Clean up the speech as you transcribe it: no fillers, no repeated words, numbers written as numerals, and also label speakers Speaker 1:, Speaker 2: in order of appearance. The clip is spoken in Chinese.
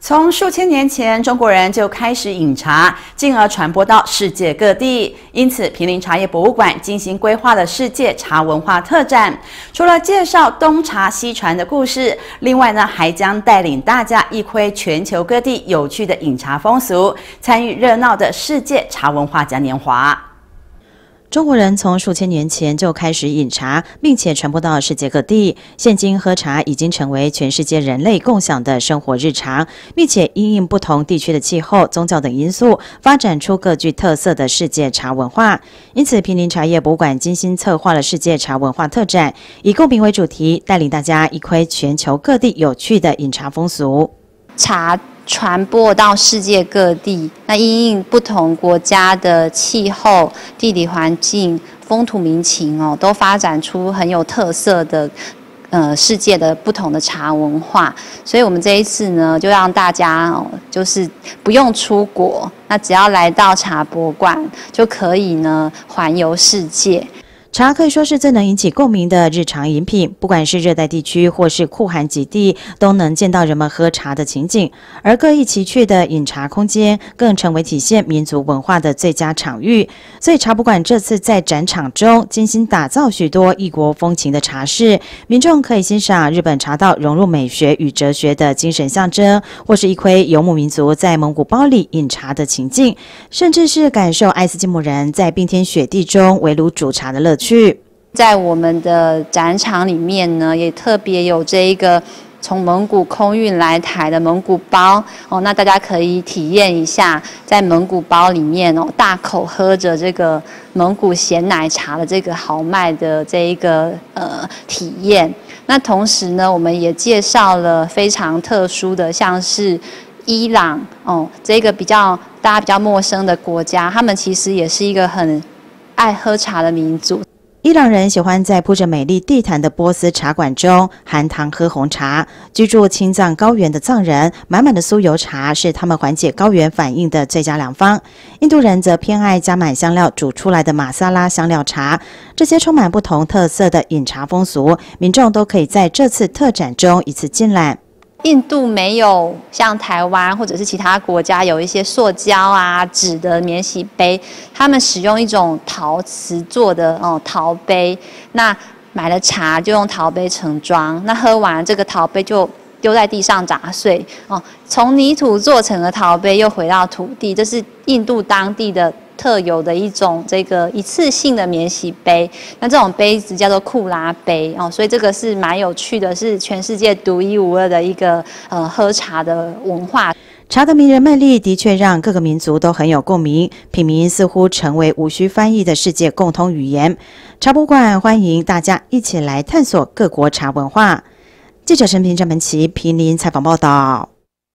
Speaker 1: 从数千年前，中国人就开始饮茶，进而传播到世界各地。因此，坪林茶叶博物馆精心规划了世界茶文化特展。除了介绍东茶西传的故事，另外呢，还将带领大家一窥全球各地有趣的饮茶风俗，参与热闹的世界茶文化嘉年华。
Speaker 2: 中国人从数千年前就开始饮茶，并且传播到世界各地。现今喝茶已经成为全世界人类共享的生活日常，并且因应不同地区的气候、宗教等因素，发展出各具特色的世界茶文化。因此，坪林茶叶博物馆精心策划了世界茶文化特展，以共鸣为主题，带领大家一窥全球各地有趣的饮茶风俗。
Speaker 3: 茶传播到世界各地，那因应不同国家的气候、地理环境、风土民情都发展出很有特色的世界的不同的茶文化。所以我们这一次呢，就让大家就是不用出国，那只要来到茶博馆就可以呢环游世界。
Speaker 2: 茶可以说是最能引起共鸣的日常饮品，不管是热带地区或是酷寒极地，都能见到人们喝茶的情景。而各异奇趣的饮茶空间，更成为体现民族文化的最佳场域。所以茶博馆这次在展场中精心打造许多异国风情的茶室，民众可以欣赏日本茶道融入美学与哲学的精神象征，或是一窥游牧民族在蒙古包里饮茶的情境，甚至是感受爱斯基摩人在冰天雪地中围炉煮茶的乐趣。
Speaker 3: 在我们的展场里面呢，也特别有这一个从蒙古空运来台的蒙古包那大家可以体验一下，在蒙古包里面大口喝着这个蒙古咸奶茶的这个豪迈的这一个体验。那同时呢，我们也介绍了非常特殊的，像是伊朗这个大家比较陌生的国家，他们其实也是一个很爱喝茶的民族。
Speaker 2: 伊朗人喜欢在铺着美丽地毯的波斯茶馆中含糖喝红茶。居住青藏高原的藏人，满满的酥油茶是他们缓解高原反应的最佳良方。印度人则偏爱加满香料煮出来的玛莎拉香料茶。这些充满不同特色的饮茶风俗，民众都可以在这次特展中一次尽览。
Speaker 3: 印度没有像台湾或者是其他国家有一些塑胶纸的免洗杯，他们使用一种陶瓷做的陶杯。那买了茶就用陶杯盛装，那喝完这个陶杯就丢在地上砸碎从泥土做成的陶杯又回到土地，这是印度当地的特有的一种这个一次性的免洗杯。那这种杯子叫做库拉杯所以这个是蛮有趣的，是全世界独一无二的一个喝茶的文化。
Speaker 2: 茶的迷人魅力的确让各个民族都很有共鸣，品茗似乎成为无需翻译的世界共通语言。茶博馆欢迎大家一起来探索各国茶文化。记者陈平、郑文琪坪林采访报道。